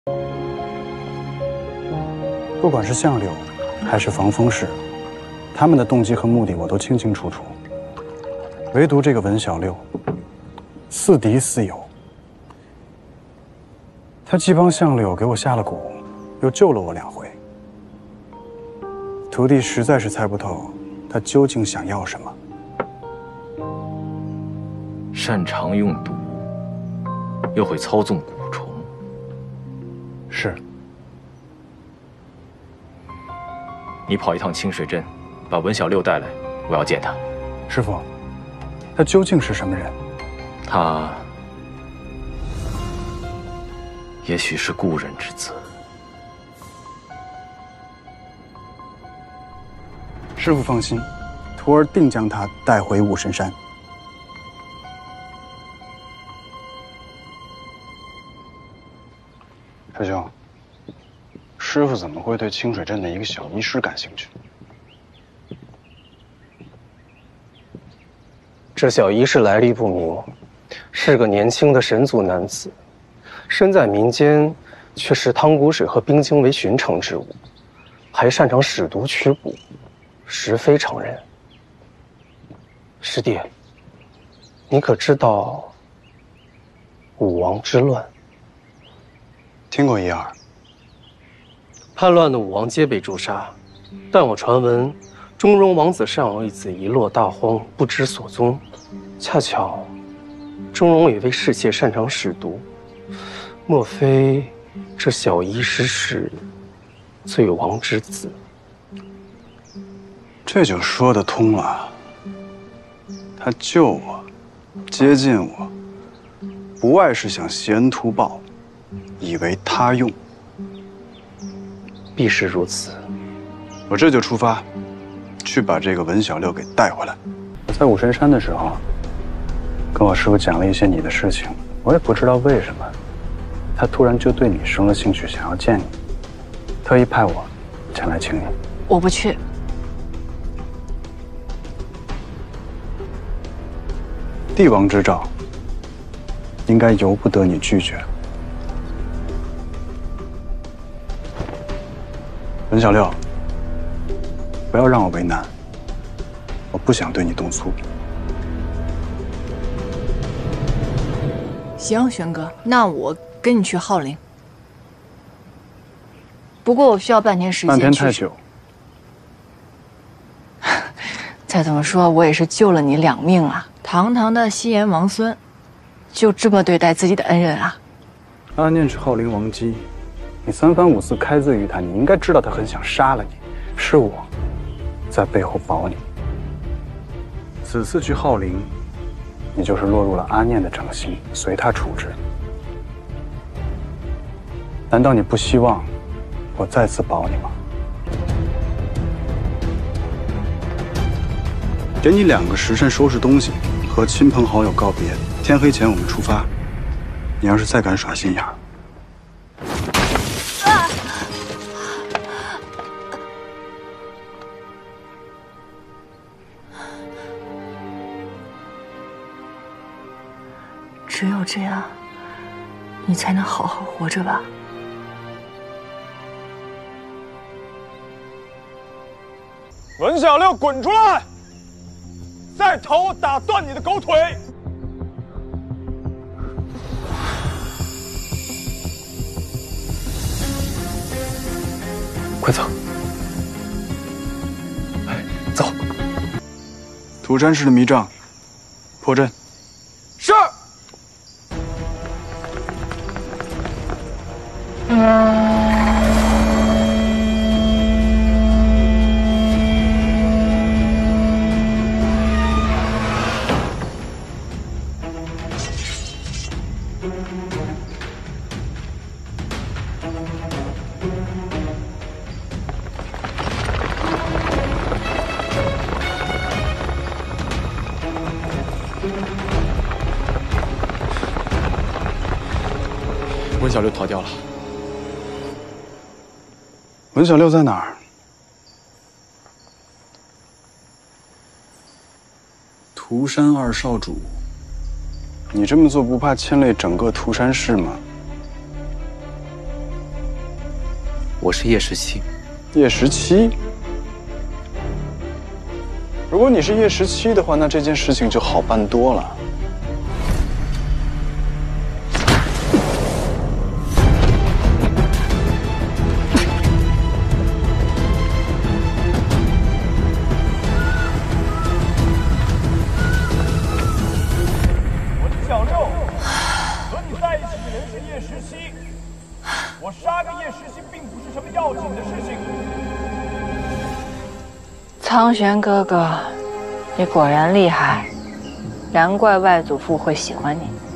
不管是相柳，还是防风氏，他们的动机和目的我都清清楚楚。唯独这个文小六，似敌似友。他既帮相柳给我下了蛊，又救了我2回。徒弟实在是猜不透，他究竟想要什么。 擅长用毒，又会操纵蛊虫。 是。 你跑一趟清水镇，把文小六带来，我要见他。 师傅，他究竟是什么人？ 他也许是故人之子。 师傅放心，徒儿定将他带回武神山。师兄，师傅怎么会对清水镇的一个小医师感兴趣？ 这小医师来历不明，是个年轻的神族男子，身在民间，却视汤谷水和冰晶为寻常之物，还擅长使毒驱蛊，实非常人。师弟，你可知道武王之乱？ 听过一二。 叛乱的武王皆被诛杀，但我传闻，中荣王子尚有一子遗落大荒，不知所踪。恰巧，中荣也为侍妾擅长使毒，莫非这小医师是罪王之子？ 这就说得通了。他救我，接近我，不外是想挟恩图报，以为他用。 必是如此。 我这就出发，去把这个文小六给带回来。我在武神山的时候，跟我师傅讲了一些你的事情，我也不知道为什么，他突然就对你生了兴趣，想要见你，特意派我前来请你。 我不去。 帝王之诏，应该由不得你拒绝。文小六，不要让我为难，我不想对你动粗。 行，玄哥，那我跟你去浩陵。不过我需要半天时间。 半天太久。 再怎么说，我也是救了你2命啊！堂堂的西炎王孙，就这么对待自己的恩人啊？ 阿念是浩陵王姬，你3番5次开罪于他，你应该知道他很想杀了你。是我在背后保你。此次去浩陵，你就是落入了阿念的掌心，随他处置。难道你不希望我再次保你吗？给你2个时辰收拾东西，和亲朋好友告别。天黑前我们出发。你要是再敢耍心眼儿， 只有这样，你才能好好活着吧。 文小六，滚出来！再逃，我打断你的狗腿！ 快走！ 哎，走！ 土山市的迷障，破阵。 是。 文小六逃掉了。 文小六在哪儿？涂山2少主，你这么做不怕牵累整个涂山市吗？ 我是叶时七。 叶时七。如果你是叶时七的话，那这件事情就好办多了。 文小六，和你在一起的人是叶时七，我杀个叶时七并不是什么要紧的事情。 苍玄哥哥，你果然厉害，难怪外祖父会喜欢你。